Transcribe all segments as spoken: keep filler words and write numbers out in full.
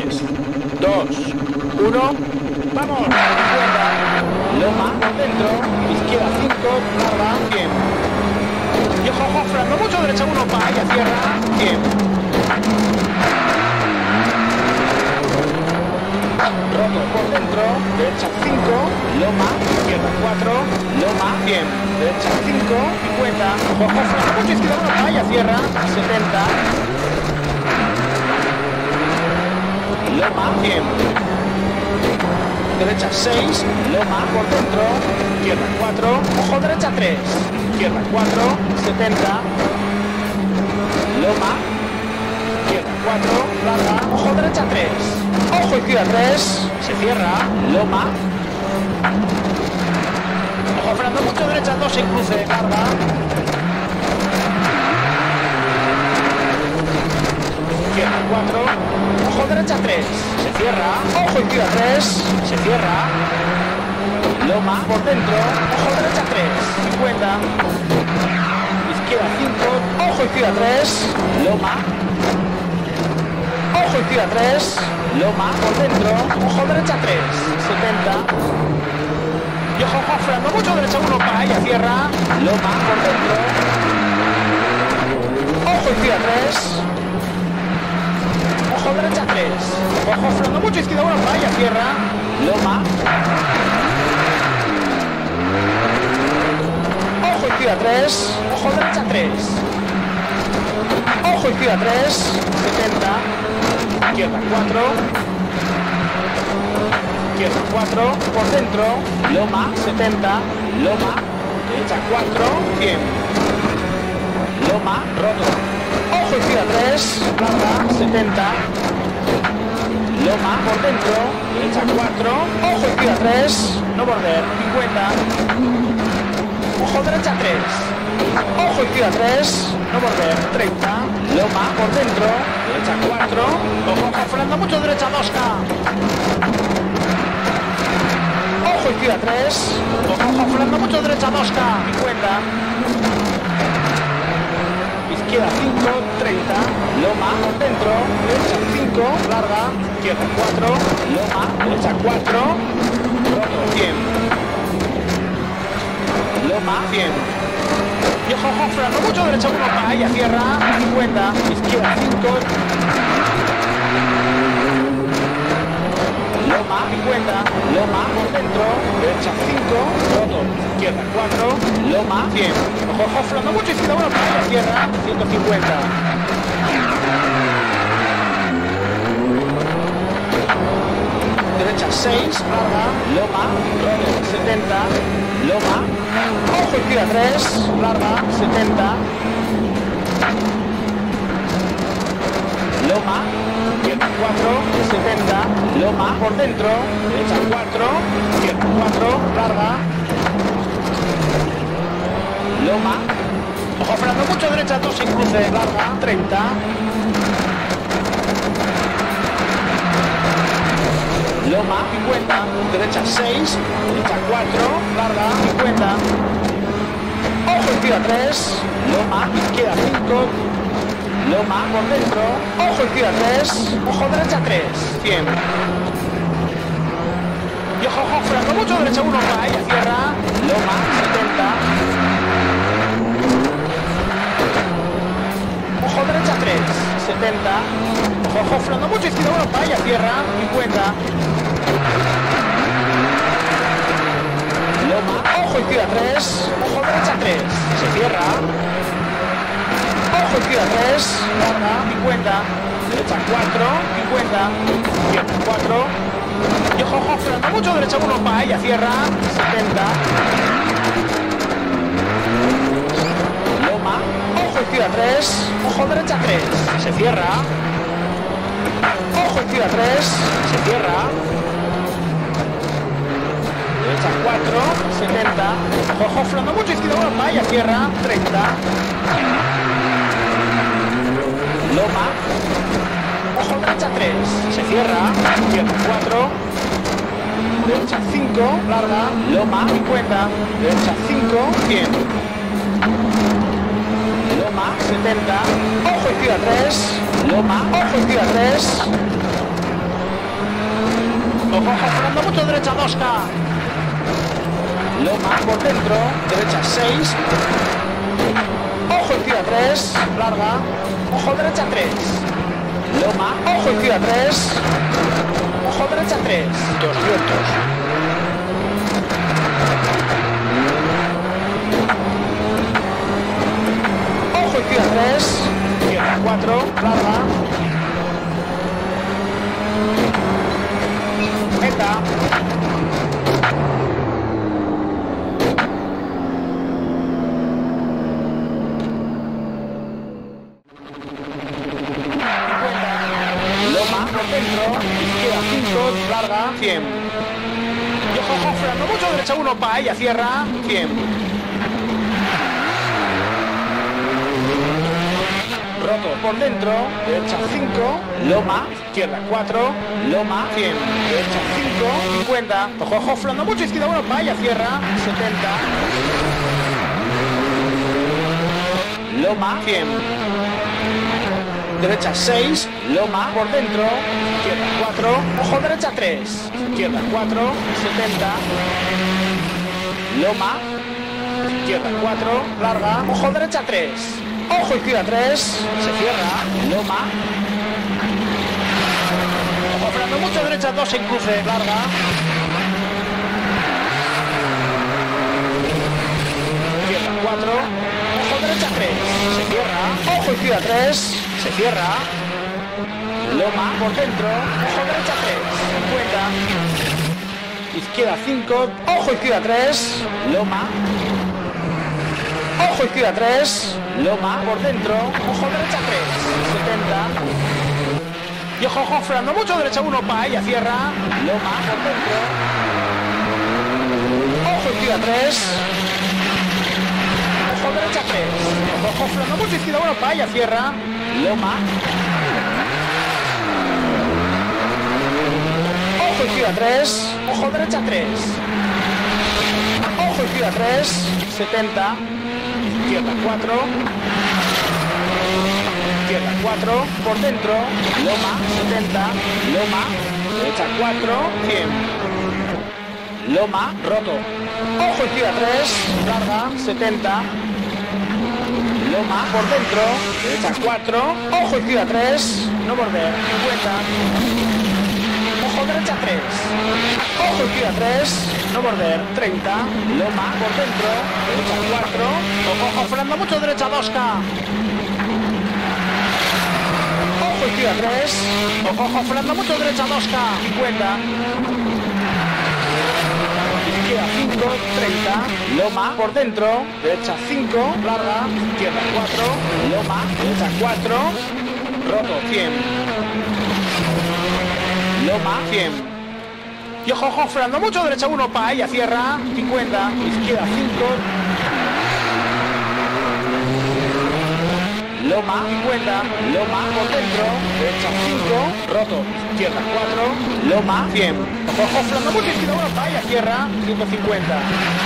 tres, dos, uno, ¡vamos! Izquierda, loma, por dentro, izquierda cinco, larga, bien. Y ojo, ojo, frenando mucho, derecha uno, para allá, cierra, bien. Roto por dentro, derecha cinco, loma, izquierda cuatro, loma, bien. Derecha cinco, cincuenta, ojo, ojo, frenando mucho, izquierda uno, para allá, cierra, setenta. Loma, bien. Derecha seis, loma, por dentro, izquierda cuatro, ojo, derecha tres, izquierda cuatro, setenta. Loma, izquierda cuatro, larga, ojo, derecha tres, ojo, izquierda tres, se cierra, loma. Ojo, frenando mucho, derecha dos, sin cruce, larga. Izquierda cuatro, ojo, derecha tres, se cierra, ojo, izquierda tres, se cierra, loma, por dentro, ojo, derecha tres, cincuenta, izquierda cinco, ojo, izquierda tres, loma, ojo, izquierda tres, loma, por dentro, ojo, derecha tres, setenta, y ojo, ojo, frenando mucho, derecha uno, para ella, cierra, loma, por dentro, ojo, izquierda tres, ojo, derecha tres, ojo, frenando mucho, izquierda uno, para allá, cierra, loma, ojo, izquierda tres, ojo, derecha tres, ojo, izquierda tres, setenta, izquierda cuatro, izquierda cuatro, por dentro, loma, setenta, loma, derecha cuatro, cien, loma, roto. Ojo, izquierda tres, larga, setenta. Loma, por dentro, derecha cuatro. Ojo, izquierda tres, no border, cincuenta. Ojo, derecha tres. Ojo, izquierda tres, no border, treinta. Loma, por dentro, derecha cuatro. Ojo, ojo, frenando mucho, derecha dos K. Ojo, izquierda tres. Ojo, ojo, frenando mucho, derecha dos K, cincuenta. Izquierda cinco, treinta, loma, por dentro, derecha cinco, larga, izquierda cuatro, loma, derecha cuatro, roto, cien. Loma, cien. Y ojo, ojo, frenando mucho, derecha uno, para ella, cierra, cincuenta, izquierda cinco, loma, cincuenta, loma, por dentro, derecha cinco, roto, izquierda cuatro, loma, cien. Ojo, ojo, frenando mucho, izquierda uno, para ella, cierra, ciento cincuenta. Derecha seis, larga, loma, roto, setenta, loma, ojo, izquierda tres, larga, setenta, loma, izquierda cuatro, setenta, loma, por dentro, derecha cuatro, izquierda cuatro, larga, loma, ojo, frenando mucho, derecha dos, sin cruce, larga, treinta, loma, cincuenta, derecha seis, derecha cuatro, larga, cincuenta, ojo, izquierda tres, loma, izquierda cinco, loma, por dentro, ojo, izquierda tres, ojo, derecha tres, cien. Y ojo, ojo, frenando mucho, derecha uno, para ella, cierra, loma, setenta, ojo, derecha tres, setenta, ojo, ojo, frenando mucho, izquierda uno, para ella, cierra, cincuenta, loma, ojo, izquierda tres, ojo, derecha tres, se cierra, ojo, izquierda tres, larga, cincuenta, derecha cuatro, cincuenta, izquierda cuatro, y ojo, ojo, frenando mucho, derecha uno, para ella, cierra, setenta, loma, ojo, izquierda tres, ojo, derecha tres, se cierra, ojo, izquierda tres, se cierra, derecha cuatro, setenta, ojo, ojo, frenando mucho, izquierda uno, para ella, cierra, treinta, loma, ojo, derecha tres, se cierra, izquierda cuatro, derecha cinco, larga, loma, cincuenta, derecha cinco, cien, loma, setenta, ojo, izquierda tres, loma, ojo, izquierda tres, dos K. Loma por dentro, derecha seis. Ojo izquierda tres, larga. Ojo derecha tres. Loma, ojo izquierda tres. Ojo derecha tres. doscientos. Ojo izquierda tres. Izquierda cuatro, larga. Meta. Loma por dentro, izquierda cinco, larga, cien. Y ojo, ojo, frenando mucho, derecha uno, pa ella, cierra, cien. Roto por dentro, derecha cinco, loma, izquierda cuatro, loma, cien. Derecha cinco, cincuenta. Ojo, ojo, frenando mucho, izquierda uno, pa ella, cierra, setenta. Loma, cien. Derecha seis, loma por dentro, izquierda cuatro, ojo derecha tres, izquierda cuatro, setenta, loma, izquierda cuatro, larga, ojo derecha tres, ojo izquierda tres, se cierra, loma, ojo frenando mucho, derecha dos en cruce, larga, izquierda cuatro, ojo derecha tres, se cierra, ojo izquierda tres, se cierra, loma por dentro, ojo derecha tres, cincuenta, izquierda cinco, ojo izquierda tres, loma, ojo izquierda tres, loma por dentro, ojo derecha tres, setenta, y ojo, ojo, frenando mucho, derecha uno, pa ella, cierra, loma por dentro, ojo izquierda tres, ojo derecha tres, ojo, ojo, frenando mucho, izquierda uno, pa ella, cierra, loma, ojo izquierda tres, ojo derecha tres, ojo izquierda tres, setenta, izquierda cuatro, izquierda cuatro, por dentro, loma, setenta, loma, derecha cuatro, cien, loma, roto, ojo izquierda tres, larga, setenta, loma por dentro, derecha cuatro, ojo izquierda tres, no volver, cincuenta, ojo derecha tres, ojo izquierda tres, no volver, treinta, loma por dentro, derecha cuatro, ojo, ojo, frenando mucho, derecha dos K, ojo izquierda tres, ojo, ojo, frenando mucho, derecha dos K, cincuenta, izquierda cinco, treinta, loma por dentro, derecha cinco, larga, izquierda cuatro, loma, derecha cuatro, roto, cien, loma, cien, y ojo, ojo, frenando mucho, derecha uno, pa ella, cierra, cincuenta, izquierda cinco, loma, cincuenta, loma por dentro, derecha cinco, roto, izquierda cuatro, loma, cien, ojo, ojo, frenando mucho, izquierda uno, pa ella, cierra, ciento cincuenta.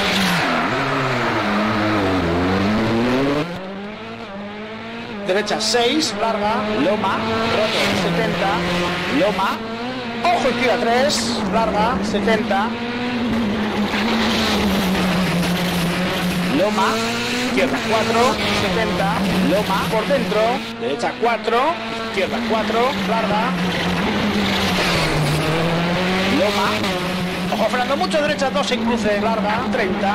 Derecha seis, larga, loma, roto, setenta, loma, ojo izquierda tres, larga, setenta, loma, izquierda cuatro, setenta, loma, por dentro, derecha cuatro, izquierda cuatro, larga, loma, ojo frenando mucho, derecha dos en cruce, larga, treinta,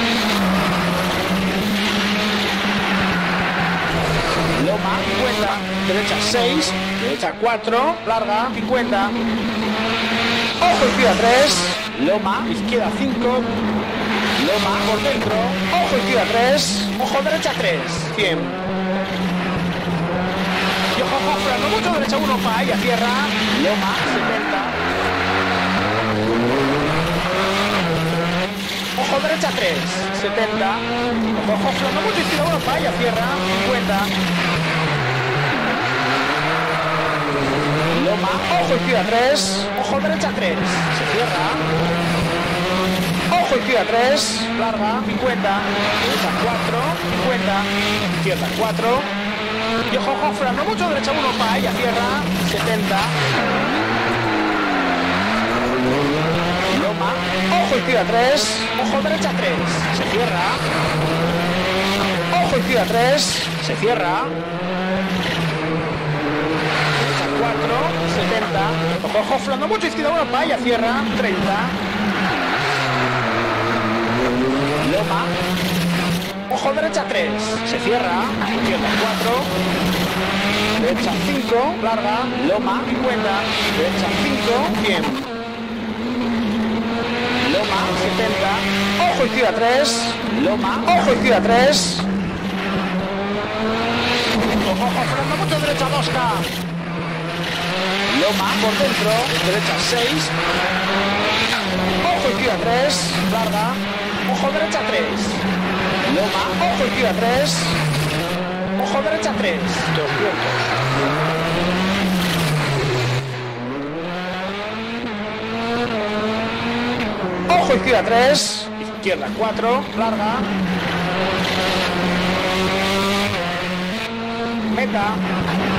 loma, cincuenta, derecha seis, derecha cuatro, larga, cincuenta, ojo izquierda tres, loma, izquierda cinco, loma, por dentro, ojo izquierda tres, ojo derecha tres, cien, y ojo, ojo, frenando mucho, derecha uno, pa ella, cierra, loma, setenta, ojo derecha tres, setenta, ojo, ojo, frenando mucho, izquierda uno, pa ella, cierra, cincuenta, loma, ojo izquierda tres, ojo derecha tres, se cierra, ojo izquierda tres, larga, cincuenta, derecha cuatro, cincuenta, izquierda cuatro, y ojo, ojo, frenando mucho, derecha uno, pa ella, cierra, setenta, loma, izquierda tres. Ojo derecha tres. Se cierra. Ojo izquierda tres. Se cierra. Derecha cuatro. setenta. Ojo, ojo, flando mucho izquierda uno. Vaya, cierra. treinta. Loma. Ojo derecha tres. Se cierra. Izquierda cuatro. Derecha cinco. Larga. Loma. cincuenta. Derecha cinco. cien. Loma. setenta. Ojo izquierda tres. Loma. Ojo izquierda tres. Ojo, ojo, frenando mucho derecha dos K. Loma por dentro. Derecha seis. Ojo izquierda tres. Larga. Ojo derecha tres. Loma. Ojo izquierda tres. Ojo derecha tres. doscientos. Ojo izquierda tres. Izquierda cuatro. Larga. Meta.